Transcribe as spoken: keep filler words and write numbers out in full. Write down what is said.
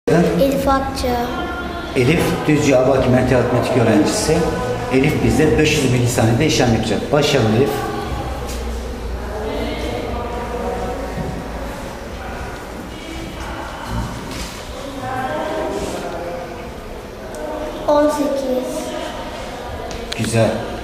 Elif Akça. Elif Düzce Abaki Matematik öğrencisi. Elif bizde beş yüz milisaniyede işlem yapacak. Başlayalım Elif. on sekiz. Güzel.